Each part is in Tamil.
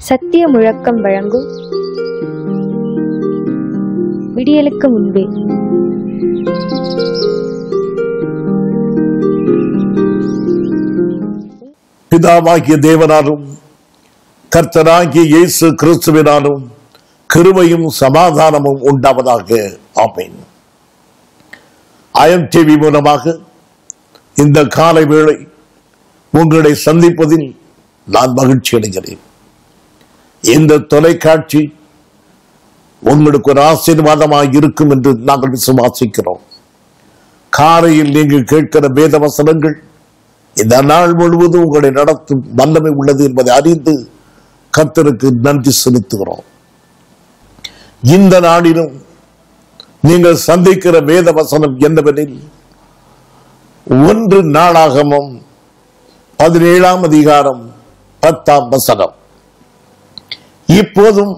சத்திய முழக்கம் வழங்கும் விடியலுக்கு முன்பே. பிதாவாகிய தேவனாலும் கர்த்தராகிய இயேசு கிறிஸ்துவினாலும் கிருபையும் சமாதானமும் உண்டாவதாக. ஆமென். IM TV மூலமாக இந்த காலை வேளை உங்களை சந்திப்பதில் நான் மகிழ்ச்சி அடைகிறேன். இந்த தொலைக்காட்சி உங்களுக்கு ஒரு ஆசீர்வாதமாக இருக்கும் என்று நாங்கள் விசுவாசிக்கிறோம். காலையில் நீங்கள் கேட்கிற வேத வசனங்கள் இந்த நாள் முழுவதும் உங்களை நடத்தும் வல்லமை உள்ளது என்பதை அறிந்து கர்த்தருக்கு நன்றி செலுத்துகிறோம். இந்த நாளிலும் நீங்கள் சந்திக்கிற வேத வசனம் என்னவெனில் 1 நாளாகமம் 17ஆம் அதிகாரம் 10ஆம் வசனம். இப்போதும்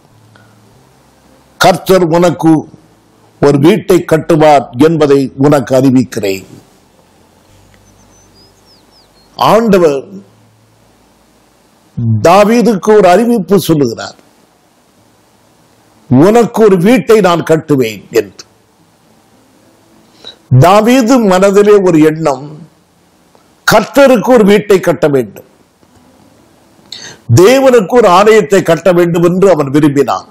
கர்த்தர் உனக்கு ஒரு வீட்டை கட்டுவார் என்பதை உனக்கு அறிவிக்கிறேன். ஆண்டவர் தாவீதுக்கு ஒரு அறிவிப்பு சொல்லுகிறார். உனக்கு ஒரு வீட்டை நான் கட்டுவேன் என்று. தாவீது மனதிலே ஒரு எண்ணம், கர்த்தருக்கு ஒரு வீட்டை கட்ட வேண்டும், தேவனுக்கு ஒரு ஆலயத்தை கட்ட வேண்டும் என்று அவன் விரும்பினான்.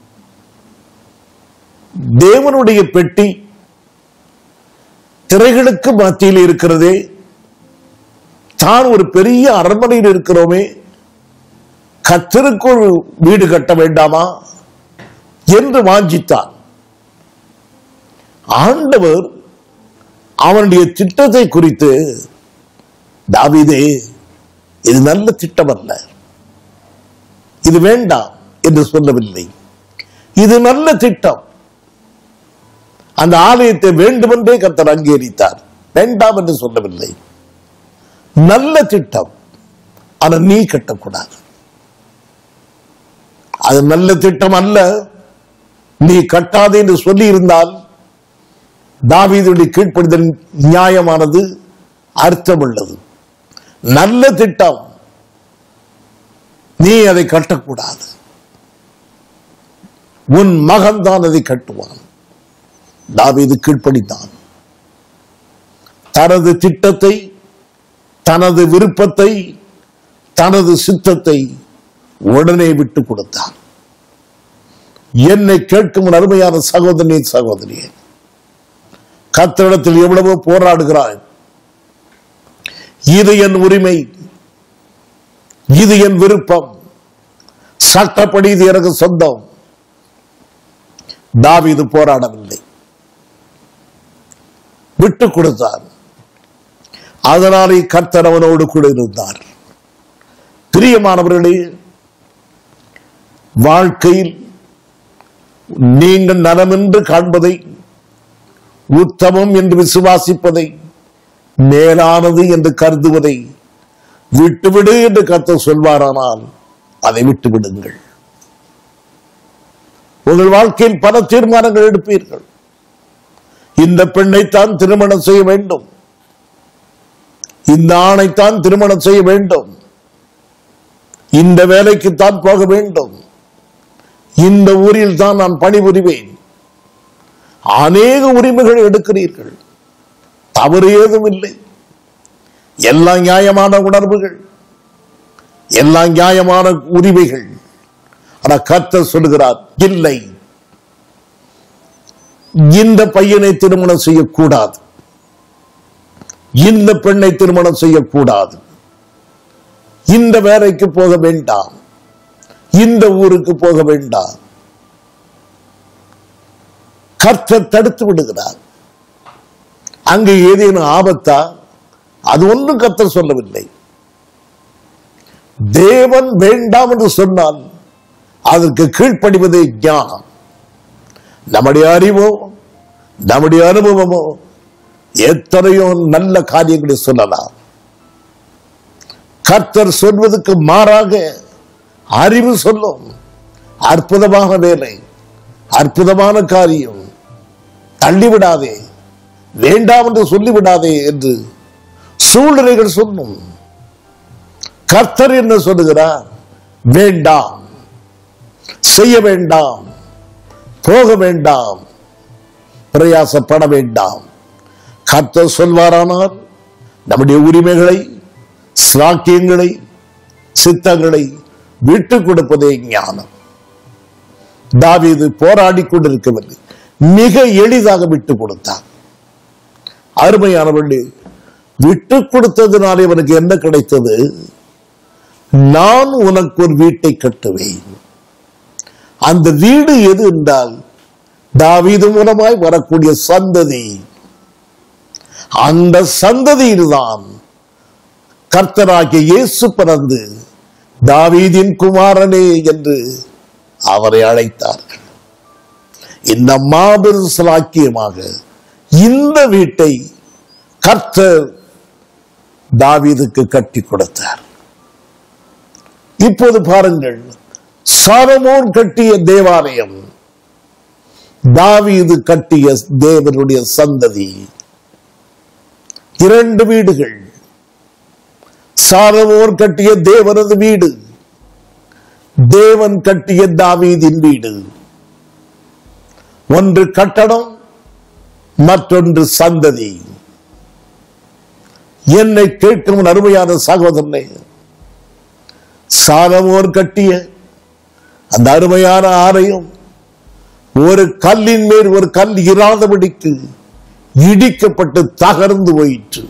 தேவனுடைய பெட்டி திரைகளுக்கு மத்தியில் இருக்கிறதே, தான் ஒரு பெரிய அரண்மனையில் இருக்கிறோமே, கர்த்தருக்கு ஒரு வீடு கட்ட வேண்டாமா என்று வாஞ்சித்தான். ஆண்டவர் அவனுடைய திட்டத்தை குறித்து, தாவீதே இது நல்ல திட்டம் அல்ல, இது வேண்டாம் என்று சொல்லவில்லை. இது நல்ல திட்டம். அந்த ஆலயத்தை வேண்டுமென்றே கர்த்தர் அங்கீகரித்தார், வேண்டாம் என்று சொல்லவில்லை. நல்ல திட்டம், ஆனால் நீ கட்டக்கூடாது. அது நல்ல திட்டம் அல்ல, நீ கட்டாதே என்று சொல்லி இருந்தால் தாவீதுடைய கீழ்ப்படிதல் நியாயமானது, அர்த்தமுள்ளது. நல்ல திட்டம், நீ அதை கட்டக்கூடாது. உன் மகன் தான் அதை கட்டுவான். தாவீது கீழ்ப்படித்தான். தனது திட்டத்தை, தனது விருப்பத்தை, தனது சித்தத்தை உடனே விட்டு கொடுத்தான். என்னை கேட்கும் அருமையான சகோதரனே, சகோதரியே, கர்த்தரிடத்தில் எவ்வளவோ போராடுகிறாய். இது என் உரிமை, இது என் விருப்பம், சட்டப்படி இது எனக்கு சொந்தம். தாவீது போராடவில்லை, விட்டு கொடுத்தார். அதனாலே கர்த்தர் அவனோடு கூட இருந்தார். பிரியமானவர்களே, வாழ்க்கையில் நீங்கள் நலமென்று காண்பதை, உத்தமம் என்று விசுவாசிப்பதை, மேலானது என்று கருதுவதை விட்டுவிடு என்று கர்த்தர் சொல்வாரானால் அதை விட்டுவிடுங்கள். உங்கள் வாழ்க்கையில் பல தீர்மானங்கள் எடுப்பீர்கள். இந்த பெண்ணைத்தான் திருமணம் செய்ய வேண்டும், இந்த ஆணைத்தான் திருமணம் செய்ய வேண்டும், இந்த வேலைக்குத்தான் போக வேண்டும், இந்த ஊரில் தான் நான் பணிபுரிவேன். அநேக உரிமைகள் எடுக்கிறீர்கள். தவறு ஏதும் இல்லை. எல்லாம் நியாயமான உணர்வுகள், எல்லாம் நியாயமான உரிமைகள். ஆனால் கர்த்தர் சொல்லுகிறார், இல்லை, இந்த பையனை திருமணம் செய்யக்கூடாது, இந்த பெண்ணை திருமணம் செய்யக்கூடாது, இந்த வேலைக்கு போக வேண்டாம், இந்த ஊருக்கு போக வேண்டாம். கர்த்தர் தடுத்து விடுகிறார். அங்கு ஏதேனும் ஆபத்தா? அது ஒன்றும் கர்த்தர் சொல்லவில்லை. தேவன் வேண்டாம் என்று சொன்னால் அதற்கு கீழ்ப்படிவதே ஞானம். நம்முடைய அறிவோ, நம்முடைய அனுபவமோ எத்தனையோ நல்ல காரியங்களை சொல்லலாம். கர்த்தர் சொல்வதற்கு மாறாக அறிவு சொல்லும். அற்புதமான வேலை, அற்புதமான காரியம், தள்ளிவிடாதே, வேண்டாம் என்று சொல்லிவிடாதே என்று சூழ்நிலைகள் சொல்லும். கர்த்தர் என்ன சொல்லுகிறார்? வேண்டாம், செய்ய வேண்டாம், போக வேண்டாம், பிரயாசப்பட வேண்டாம். கர்த்தர் சொல்வாரானால் நம்முடைய உரிமைகளை, ஸ்லாக்கியங்களை, சித்தங்களை விட்டு கொடுப்பதே ஞானம். தாவீது போராடி கொண்டிருக்கவில்லை, மிக எளிதாக விட்டு கொடுத்தார். அருமையானவர்களே, விட்டு கொடுத்ததினாலே அவனுக்கு என்ன கிடைத்தது? நான் உனக்கு ஒரு வீட்டை கட்டுவேன். அந்த வீடு எது என்றால் தாவீது மூலமாய் வரக்கூடிய சந்ததி. அந்த சந்ததியில்தான் கர்த்தராகிய இயேசு பிறந்து தாவீதின் குமாரனே என்று அவரை அழைத்தார்கள். இந்த மாபெரும் சாக்கியமாக இந்த வீட்டை கர்த்தர் தாவீதுக்கு கட்டி கொடுத்தார். இப்போது பாருங்கள், சாலமோன் கட்டிய தேவாலயம், தாவீது கட்டிய தேவனுடைய சந்ததி. 2 வீடுகள். சாலமோன் கட்டிய தேவனது வீடு, தேவன் கட்டிய தாவீதின் வீடு. ஒன்று கட்டடம், மற்றொன்று சந்ததி. என்னை கேட்கும் அருமையான சகோதரனே, சாலமோன் கட்டிய அந்த அருமையான ஆலயம் ஒரு கல்லின் மேல் ஒரு கல் இராதபடிக்கு இடிக்கப்பட்டு தகர்ந்து போயிற்று.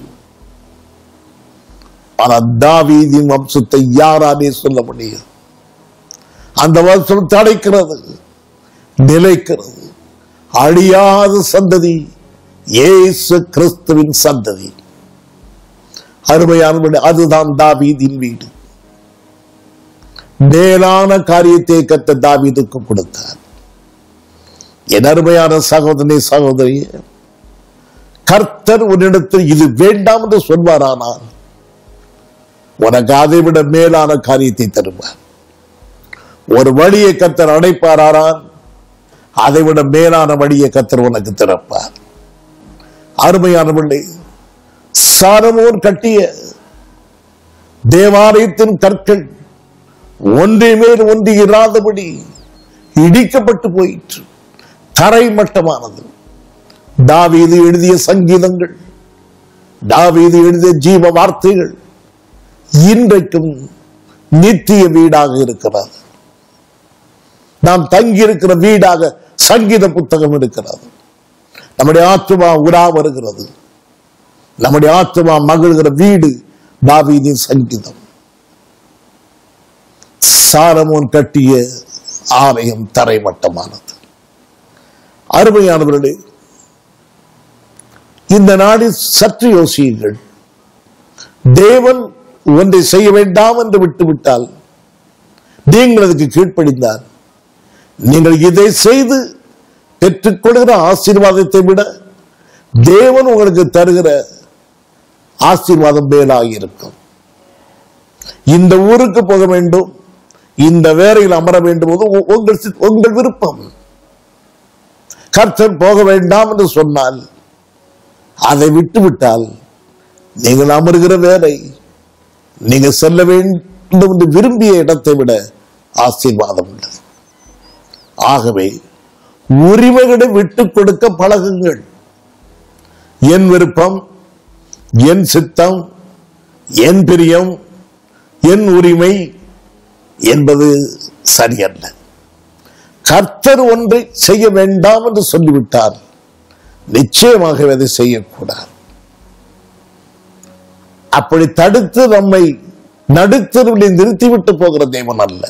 ஆனால் தாவீதின் வம்சத்தை யாராலே சொல்ல முடியும்? அந்த வம்சம் தடைக்கிறது, நிலைக்கிறது. அழியாத சந்ததி இயேசு கிறிஸ்துவின் சந்ததி. அருமையான, அதுதான் தாவீதின் வீடு. மேலான காரியத்தை கர்த்தர் தாவீதுக்கு கொடுத்தார். என் அருமையான சகோதரனே, சகோதரியே, கர்த்தர் உன்னிடத்தில் இது வேண்டாம் என்று சொல்வாரானால் உனக்கு அதை விட மேலான காரியத்தை தருவார். ஒரு வழியை கர்த்தர் அடைப்பாரானால் அதை விட மேலான வழியை கர்த்தர் உனக்கு திறப்பார். அருமையானவர்களே, சாலமோன் கட்டிய தேவாலயத்தின் கற்கள் ஒன்றை மேல் ஒன்று இராதபடி இடிக்கப்பட்டு போயிற்று, தரை மட்டமானது. தாவீது எழுதிய சங்கீதங்கள், தாவீது எழுதிய ஜீவ வார்த்தைகள் இன்றைக்கும் நித்திய வீடாக இருக்கிறது. நாம் தங்கி இருக்கிற வீடாக சங்கீத புத்தகம் இருக்கிறது. நம்முடைய ஆத்துமா உலா வருகிறது, நம்முடைய ஆத்துமா மகிழ்கிற வீடு தாவீதின் சங்கீதம். சாலமோன் கட்டிய ஆலயம் தரைமட்டமானது. அருமையானவர்களே, இந்த நாளில் சற்று யோசியுங்கள். தேவன் ஒன்றை செய்ய வேண்டாம் என்று விட்டுவிட்டால் நீங்கள் அதுக்கு கீழ்ப்படிந்தால் நீங்கள் இதை செய்து பெற்றுக்கொள்கிற ஆசீர்வாதத்தை விட தேவன் உங்களுக்கு தருகிற ஆசீர்வாதம் மேலாக இருக்கும். இந்த ஊருக்கு போக வேண்டும், இந்த வேலையில் அமர வேண்டும், உங்கள் விருப்பம். கர்த்தர் போக வேண்டாம் என்று சொன்னால் அதை விட்டுவிட்டால் நீங்கள் அமர்கிற வேலை, நீங்கள் செல்ல வேண்டும் என்று விரும்பிய இடத்தை விட ஆசீர்வாதம் உள்ளது. ஆகவே உரிமைகளை விட்டுக் கொடுக்க பழகுங்கள். என் விருப்பம், என் சித்தம், என் பிரியம், என் உரிமை என்பது சரியல்ல. கர்த்தர் ஒன்றை செய்ய வேண்டாம் என்று சொல்லிவிட்டார், நிச்சயமாக அதை செய்யக்கூடாது. அப்படி தடுத்து நம்மை நடுத்தருவில் நிறுத்திவிட்டு போகிற தேவன் அல்ல.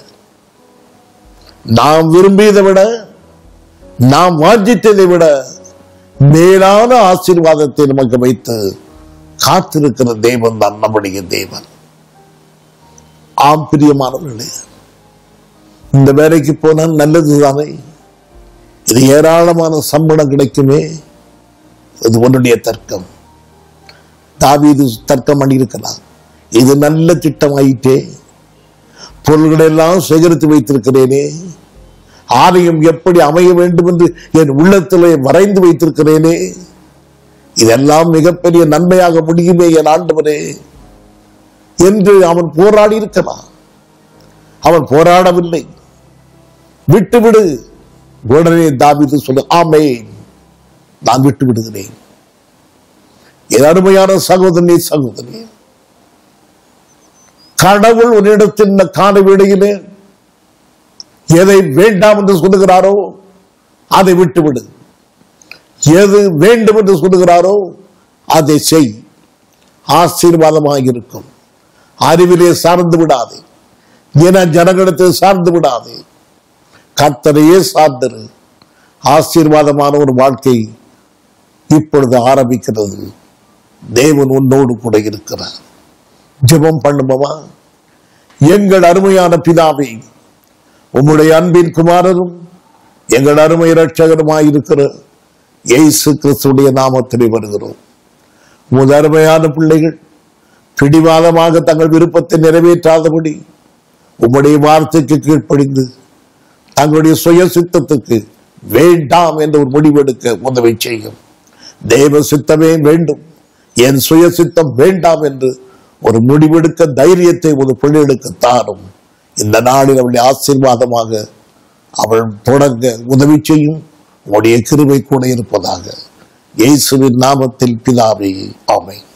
நாம் விரும்பியதை விட, நாம் வாஞ்சித்ததை விட மேலான ஆசீர்வாதத்தை நமக்கு வைத்து காத்திருக்கிற தேவன் தான் நம்முடைய தேவன். ஆம் பிரியமானவர்களே, இந்த வேலைக்கு போனால் நல்லதுதானே, இது ஏராளமான சம்பளம் கிடைக்குமே, இது உன்னுடைய தர்க்கம். தாவீது தர்க்கம் பண்ணியிருக்கலாம், இது நல்ல திட்டமாயிட்டே, பொருள்களை எல்லாம் சேகரித்து வைத்திருக்கிறேனே, ஆலயம் எப்படி அமைய வேண்டும் என்று என் உள்ளத்திலே வரைந்து வைத்திருக்கிறேனே, இதெல்லாம் மிகப்பெரிய நன்மையாக முடியுமே என் ஆண்டவரே என்று அவன் போராடி இருக்கலாம். அவன் போராடவில்லை. விட்டுவிடு. உடனே தாவீது சொல்லு, ஆமென், நான் விட்டு விடுகிறேன். என் அருமையான சகோதரனே, சகோதரி, கடவுள் ஒரு இடத்தில் காண வேளையிலே எதை வேண்டாம் என்று சொல்லுகிறாரோ அதை விட்டுவிடு. எது வேண்டும் என்று சொல்லுகிறாரோ அதை செய். ஆசீர்வாதமாக இருக்கும். அறிவிலே சார்ந்து விடாதே, ஜனங்களிடத்தில் சார்ந்து விடாதே, கர்த்தரையே சார்ந்திரு. ஆசீர்வாதமான ஒரு வாழ்க்கை இப்பொழுது ஆரம்பிக்கிறது. தேவன் உன்னோடு கூட இருக்கிறார். ஜெபம் பண்ணுமா? எங்கள் அருமையான பிதாவே, உம்முடைய அன்பின் குமாரரும் எங்கள் அருமை இரட்சகருமாயிருக்கிற இயேசு கிறிஸ்துடைய நாமத்திலே வருகிறோம். உமது அருமையான பிள்ளைகள் பிடிவாதமாக தங்கள் விருப்பத்தை நிறைவேற்றாதபடி உம்முடைய வார்த்தைக்கு கீழ்ப்படிந்து தங்களுடைய சுய சித்தத்துக்கு வேண்டாம் என்ற ஒரு முடிவெடுக்க உதவி செய்யும். தேவ சித்தமே வேண்டும், என் சுய சித்தம் வேண்டாம் என்று ஒரு முடிவெடுக்க தைரியத்தை ஒரு பிள்ளைகளுக்கு தாரும். இந்த நாளில் அவளுடைய ஆசீர்வாதமாக அவள் தொடங்க உதவி செய்யும். உடைய கிருபை கூட இருப்பதாக. இயேசுவின் நாமத்தில் பிதாவே, ஆமென்.